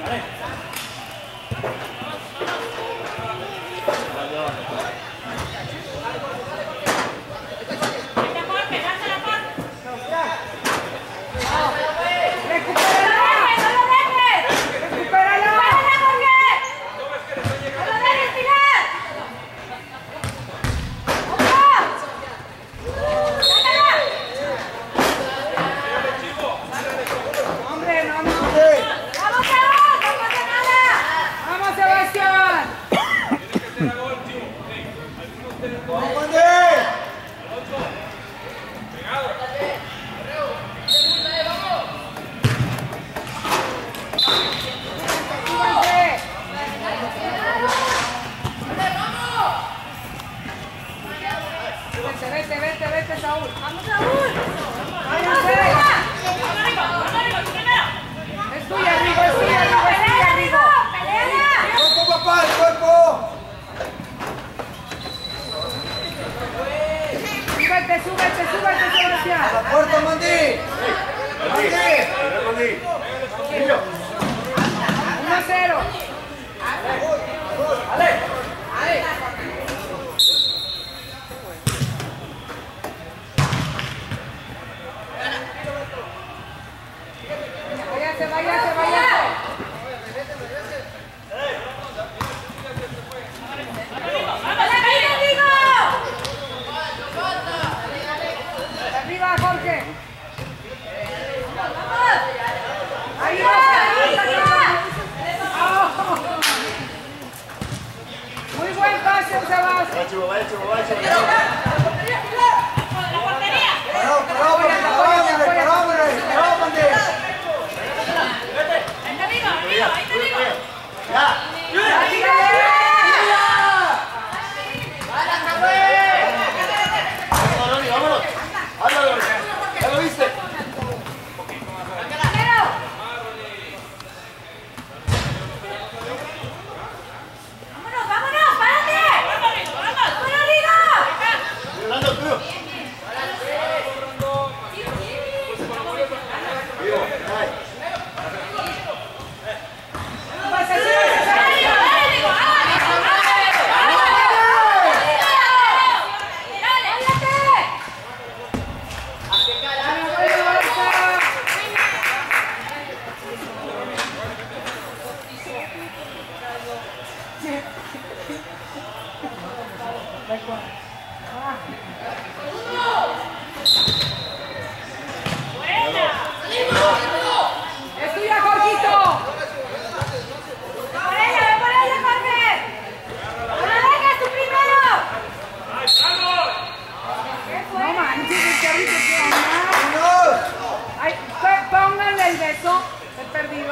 Vete, Saúl. ¡Vamos, Saúl! ¡Váyanse! ¡Es tuya, Rigo! ¡Es tuya, Rigo! ¡Es tuya, Rigo! ¡Pelea! ¡Cuerpo, papá! ¡El cuerpo! ¡Súbete, Sebastián! ¡A la puerta, Mandy! ¡Mandy! 1-0. ¡Ale! Váyase. Arriba, Jorge. Ahí va. Muy buen pase, Sebastián. ¡Es tuya, Jorgito! ¡Por ella, Jorge! ¡No dejes tú primero! ¿Qué fue? No manches, es que ahorita se anda. Pónganle el beso, el perdido.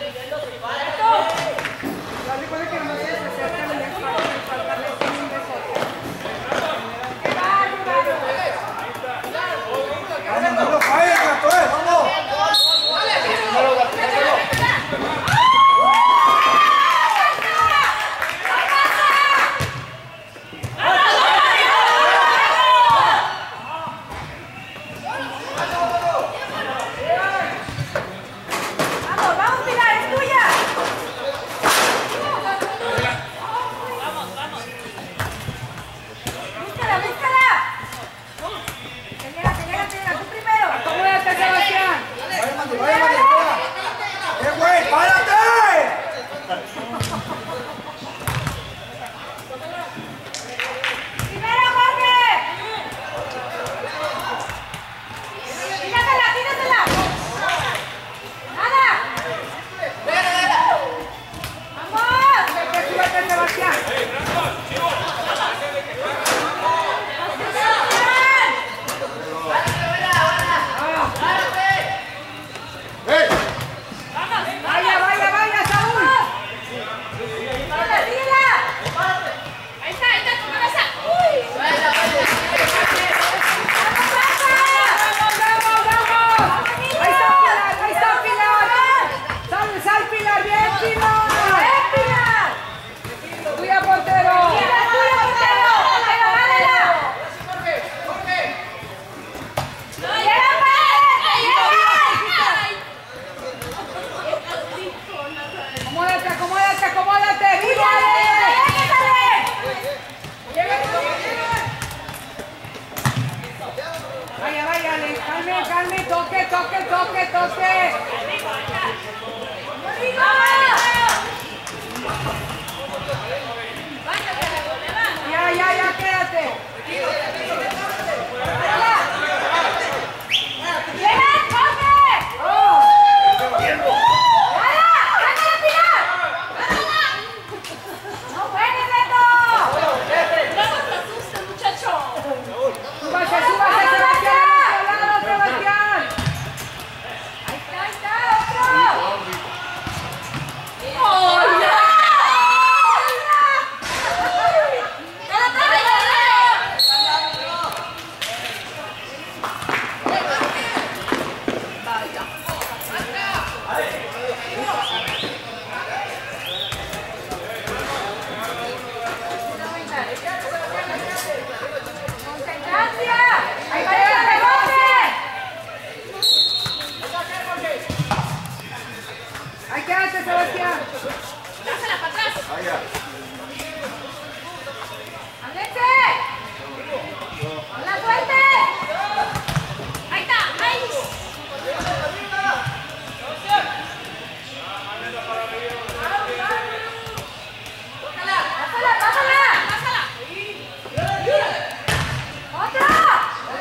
Yo recuerdo que no se acercan y les faltarle un beso. ¡Qué bárbaro! ¡Vamos, no lo falles, gato, vamos! ¡Vamos, Pilar, es tuya! ¡Búscala! Pelea, tú primero. ¡Acomódate, Sebastián! ¡Vaya, espera! Güey! ¡Párate! ¡Primero, Jorge! ¡Tírasela! ¡Nada! ¡Vamos! ¡Súbete, Sebastián! Vaya, toque, toque, toque. Ya, quédate. Sebastián. Dásela para atrás. ¡Ándese! ¡La suerte! Ahí está, ahí. ¡Pásala! ¡Otra!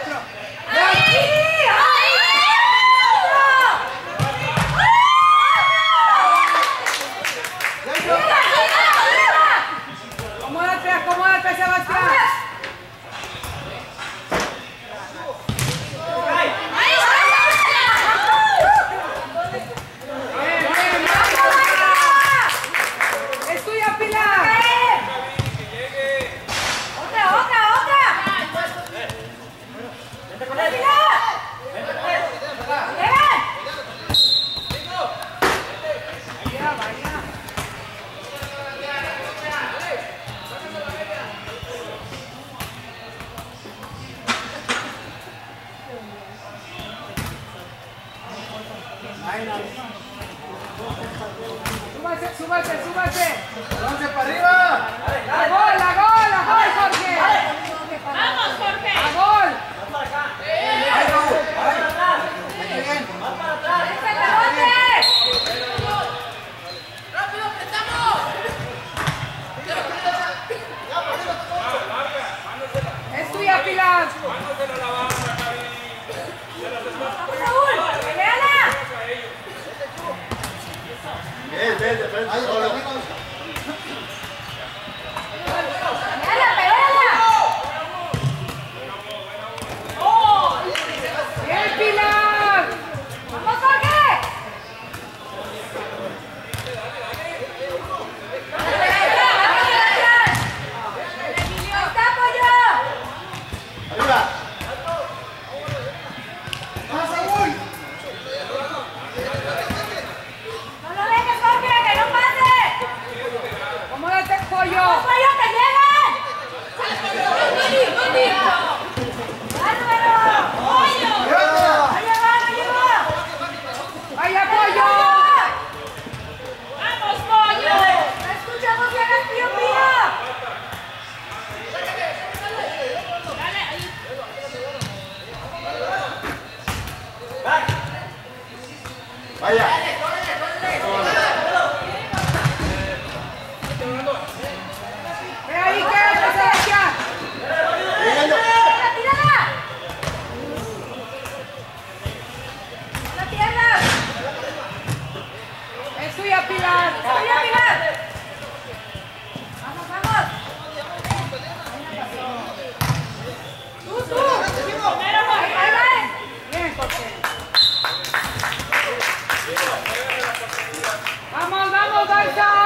Acomódate, Sebastián. Es tuya, Pilar. Otra. Súbase. ¡Lance para arriba! ¡A gol, Jorge! Vamos, Jorge. ¡A gol! ¡Ay, Raúl! ¡Ay! ¡Muy bien! ¡Rápido, apretamos! Es tuya, Pilar. Ven, defensa. ¡Bien, Pilar! ¡Vamos, Jorge! ¡Está, pollo! ¡Arriba! ¡Más, Raúl! ¡No lo dejes, Jorge! ¡Que no pase! ¡Acomódate, pollo! ¡Vamos, pollo, que llegan! ¡Bárbaro! ¡Pollo! ¡Vaya, pollo! ¡Vamos, pollo! ¡No escuchamos bien al tío mío! Dale, ahí. ¡Vaya! ¡Ve ahí, quédate, Sebastián! ¡Tírala! ¡La tierra! ¡Es tuya, Pilar! ¡Vamos! ¡Tú! Primero, Jorge. ¡Ahí! ¡Bien, Jorge! ¡Vamos, Barça!